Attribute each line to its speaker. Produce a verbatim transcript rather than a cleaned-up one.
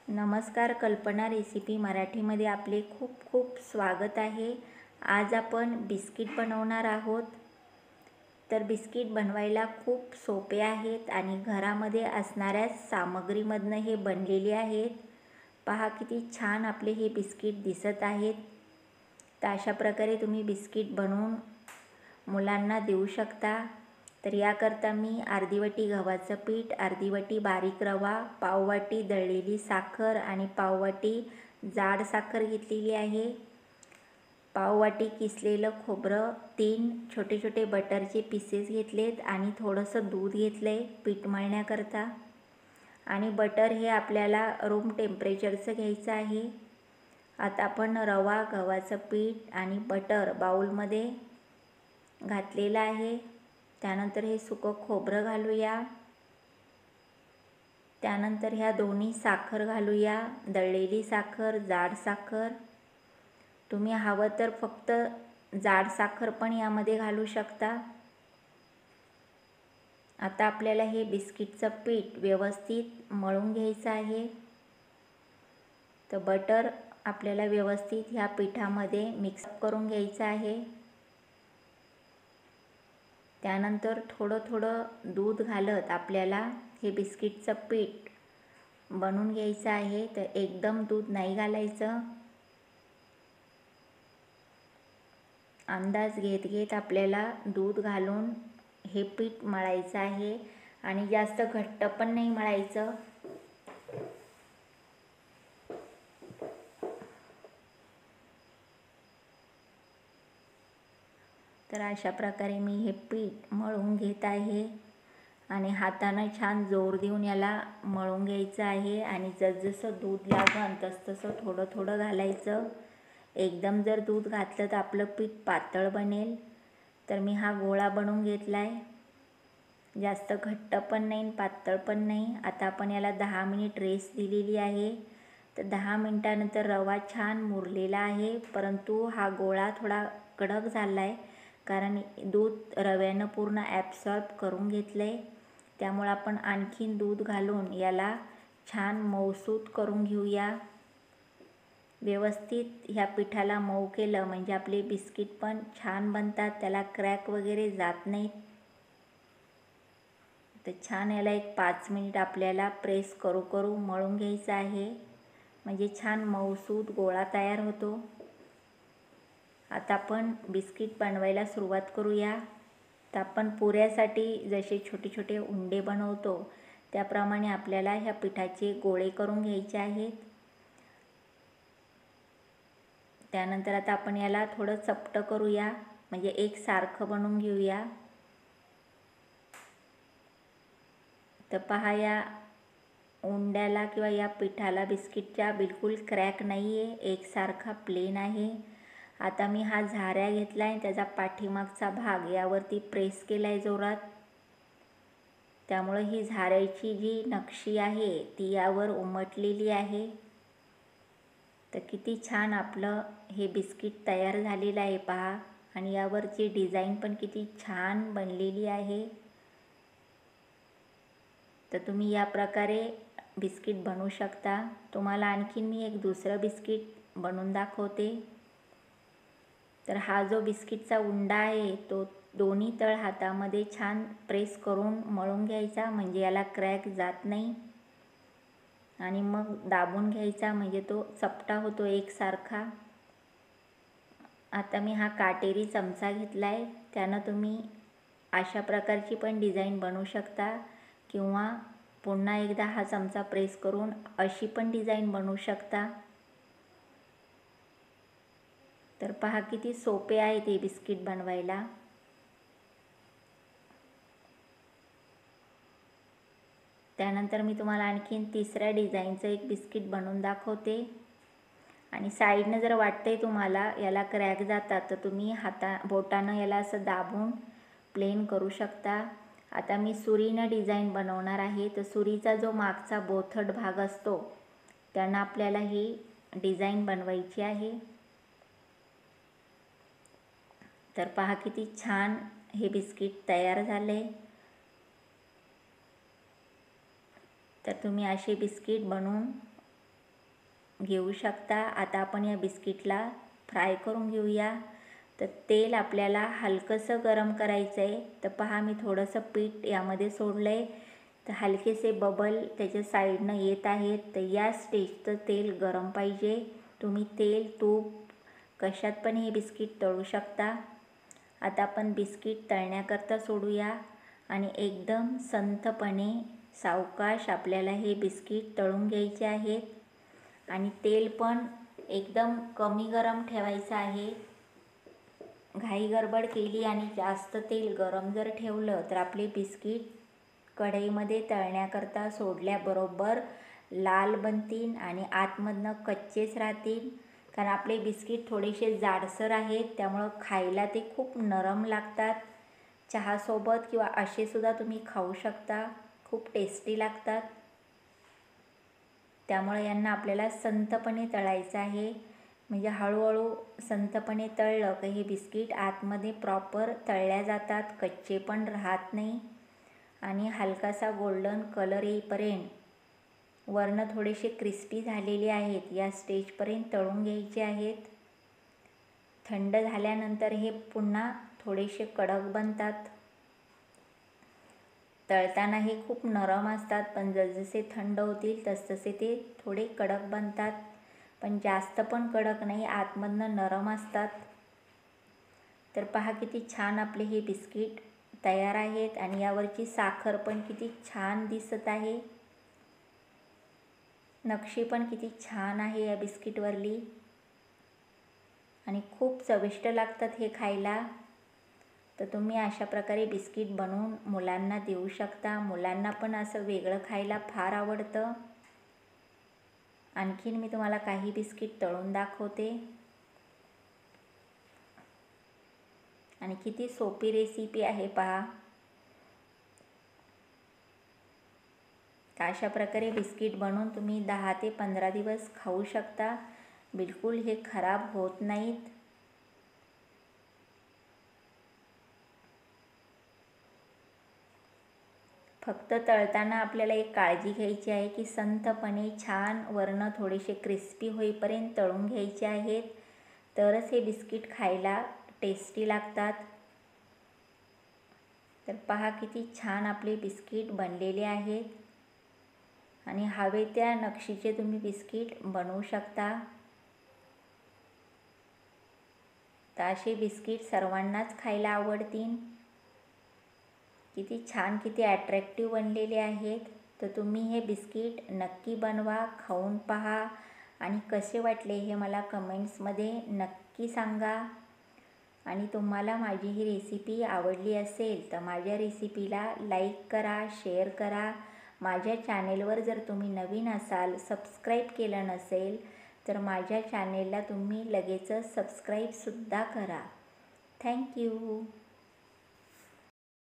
Speaker 1: नमस्कार, कल्पना रेसिपी मराठीमध्ये आपले खूप खूप स्वागत आहे। आज आपण बिस्किट बनवणार आहोत। तर बिस्किट बनवायला खूप सोपे आहेत आणि घरामध्ये असणाऱ्या सामग्रीमधनं हे बनलेले आहेत। पहा किती छान आपले हे बिस्किट दिसत आहेत। तर अशा प्रकारे तुम्ही बिस्किट बनवून मुलांना देऊ शकता। तर याकरता मी अर्धी वाटी गव्हाचं पीठ, अर्धी वाटी बारीक रवा, पाव वाटी दळलेली साखर आणि पाव वाटी जाड साखर घेतलेली आहे। पाव वाटी किसलेलं खोबरं, तीन छोटे छोटे बटरचे पीसेस घेतलेत आणि थोडंसं दूध घेतलंय पीठ मळण्याकरता। आणि बटर हे आपल्याला रूम टेम्परेचरचं घ्यायचं आहे। आता आपण रवा, गव्हाचं पीठ आणि बटर बाउलमध्ये घातलेलं आहे। त्यानंतर हे सुकं खोबरं घालूया। त्यानंतर ह्या दोन्ही साखर घालूया, दळलेली साखर, जाड साखर। तुम्ही हवं तर फक्त जाड साखर पण यामध्ये घालू शकता। आता आपल्याला हे बिस्किटचं पीठ व्यवस्थित मळून घ्यायचं आहे। तर बटर आपल्याला व्यवस्थित ह्या पिठामध्ये मिक्स करून घ्यायचं आहे। त्यानंतर थोडं थोडं दूध घालत आपल्याला हे बिस्किटचं पीठ बनवून घ्यायचं आहे। तर एकदम दूध नाही घालायचं, अंदाज घेत घेत आपल्याला दूध घालून हे पीठ मळायचं आहे आणि जास्त घट्ट पण नाही मळायचं। तर अशा प्रकारे मी हे पीठ मळून घेत आहे आणि हाताने छान जोर देऊन याला मळून घ्यायचं आहे। आणि जसजसं दूध लागेल तसतसं थोडं थोडं घालायचं। एकदम जर दूध घातलं तर आपलं पीठ पातळ बनेल। तर मी हा गोळा बनवून घेतला आहे, जास्त घट्ट पण नाही पातळ पण नाही। आता आपण याला दहा मिनिट रेस्ट दिलेली आहे। तर दहा मिनिटानंतर रवा छान मुरलेला आहे, परंतु हा गोळा थोडा कडक झाला आहे कारण दूध रव्यानं पूर्ण ॲब्सॉर्ब करून घेतलं आहे। त्यामुळे आपण आणखीन दूध घालून याला छान मऊसूत करून घेऊया। व्यवस्थित ह्या पिठाला मऊ केलं म्हणजे आपले बिस्किट पण छान बनतात, त्याला क्रॅक वगैरे जात नाहीत। तर छान याला एक पाच मिनिट आपल्याला प्रेस करू करू मळून घ्यायचं आहे, म्हणजे छान मऊसूत गोळा तयार होतो। आता आपण बिस्किट बनवायला सुरुवात करूया। तर आपण पुऱ्यासाठी जसे छोटे छोटे उंडे बनवतो त्याप्रमाणे आपल्याला ह्या पिठाचे गोळे करून घ्यायचे आहेत। त्यानंतर आता आपण याला थोडं चपटं करूया, म्हणजे एक सारखं बनवून घेऊया। तर पहा या उंड्याला किंवा या पिठाला बिस्किटच्या बिलकुल क्रॅक नाही आहे, एकसारखा प्लेन आहे। आता मी हा झाऱ्या घेतला आहे, त्याचा पाठीमागचा भाग यावरती प्रेस केला आहे जोरात, त्यामुळे ही झाऱ्याची जी नक्षी आहे ती यावर उमटलेली आहे। तर किती छान आपलं हे बिस्किट तयार झालेलं आहे पहा, आणि यावरची डिझाईन पण किती छान बनलेली आहे। तर तुम्ही या प्रकारे बिस्किट बनवू शकता। तुम्हाला आणखीन मी एक दुसरं बिस्किट बनवून दाखवते। तर हा जो बिस्किटचा उंडा आहे तो दोन्ही तळ हातामध्ये छान प्रेस करून मळून घ्यायचा, म्हणजे याला क्रॅक जात नाही। आणि मग दाबून घ्यायचा म्हणजे तो चपटा होतो एकसारखा। आता मी हा काटेरी चमचा घेतला आहे, त्यानं तुम्ही अशा प्रकारची पण डिझाईन बनवू शकता किंवा पुन्हा एकदा हा चमचा प्रेस करून अशी पण डिझाईन बनवू शकता। तर पहा किती सोपे आहे ते बिस्किट बनवायला। त्यानंतर मी तुम्हाला आणखीन तिसऱ्या डिझाईनचं एक बिस्किट बनवून दाखवते। आणि साईडनं जर वाटतंय तुम्हाला याला क्रॅक जातात तर तुम्ही हाता बोटानं याला असं दाबून प्लेन करू शकता। आता मी सुरीनं डिझाईन बनवणार आहे। तर सुरीचा जो मागचा बोथट भाग असतो त्यानं आपल्याला ही डिझाईन बनवायची आहे। तर पहा किती छान हे बिस्किट तयार झाले। तर तुम्ही असे बिस्किट बनवून घेऊ शकता. आता आपण या बिस्किटला फ्राय करून घेऊया. तर तेल आपल्याला हलकंसं गरम करायचं आहे. तर पहा मी थोडंसं पीठ यामध्ये सोडलं आहे. तर हलकेसे बबल त्याच्या साईडनं येत आहेत. तर या स्टेजचं तेल गरम पाहिजे. तुम्ही तेल तूप कशात पण हे बिस्किट तळू शकता. आता आपण बिस्किट तळण्याकरता सोडूया आणि एकदम संथपणे सावकाश आपल्याला हे बिस्किट तळून घ्यायचे आहेत. आणि तेल पण एकदम कमी गरम ठेवायचं आहे. घाई गडबड केली आणि जास्त तेल गरम जर ठेवलं तर आपले बिस्किट कढईमध्ये तळण्याकरता सोडल्याबरोबर लाल बनतील आणि आतमधनं कच्चेच राहतील. कारण आपले बिस्किट थोडेसे जाडसर आहेत, त्यामुळं खायला ते खूप नरम लागतात. चहासोबत किंवा असेसुद्धा तुम्ही खाऊ शकता, खूप टेस्टी लागतात. त्यामुळे यांना आपल्याला संथपणे तळायचं आहे. म्हणजे हळूहळू संथपणे तळलं की हे बिस्किट आतमध्ये प्रॉपर तळल्या जातात, कच्चे पण राहत नाही. आणि हलकासा गोल्डन कलर येईपर्यंत वरनं थोडेसे क्रिस्पी झालेले आहेत, या स्टेजपर्यंत तळून घ्यायचे आहेत. थंड झाल्यानंतर हे पुन्हा थोडेसे कडक बनतात. तळताना हे खूप नरम असतात, पण जसजसे थंड होतील तसतसे ते थोडे कडक बनतात. पण जास्त पण कडक नाही, आतमधनं नरम असतात. तर पहा किती छान आपले हे बिस्किट तयार आहेत. आणि यावरची साखर पण किती छान दिसत आहे. नक्षी पण किती छान आहे या बिस्किटवरली. आणि खूप चविष्ट लागतात हे खायला. तर तुम्ही अशा प्रकारे बिस्किट बनवून मुलांना देऊ शकता. मुलांना पण असं वेगळं खायला फार आवडतं. आणखीन मी तुम्हाला काही बिस्किट तळून दाखवते. आणि किती सोपी रेसिपी आहे पहा. तर अशा प्रकारे बिस्किट बनवून तुम्ही दहा ते पंधरा दिवस खाऊ शकता. बिलकुल हे खराब होत नाहीत. फक्त तळताना आपल्याला एक काळजी घ्यायची आहे की संथपणे छान वरनं थोडेसे क्रिस्पी होईपर्यंत तळून घ्यायचे आहेत, तरच हे बिस्किट खायला टेस्टी लागतात. तर पहा किती छान आपले बिस्किट बनलेले आहेत. आणि हवे त्या नक्षीचे तुम्ही बिस्किट बनवू शकता. तर असे बिस्किट सर्वांनाच खायला आवडतील. किती छान, किती अट्रॅक्टिव्ह बनलेले आहेत. तर तुम्ही हे बिस्किट नक्की बनवा, खाऊन पहा आणि कसे वाटले हे मला कमेंट्समध्ये नक्की सांगा. आणि तुम्हाला माझी ही रेसिपी आवडली असेल तर माझ्या रेसिपीला लाईक करा, शेअर करा. माझ्या चॅनेलवर जर तुम्ही नवीन असाल, सबस्क्राईब केलं नसेल तर माझ्या चॅनेलला तुम्ही लगेचच सबस्क्राईबसुद्धा करा. थँक्यू.